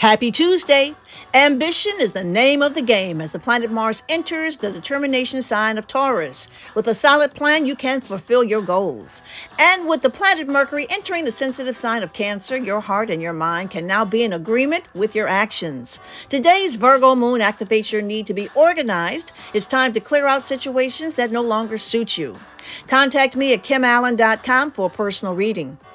Happy Tuesday! Ambition is the name of the game as the planet Mars enters the determination sign of Taurus. With a solid plan, you can fulfill your goals. And with the planet Mercury entering the sensitive sign of Cancer, your heart and your mind can now be in agreement with your actions. Today's Virgo Moon activates your need to be organized. It's time to clear out situations that no longer suit you. Contact me at kimallen.com for a personal reading.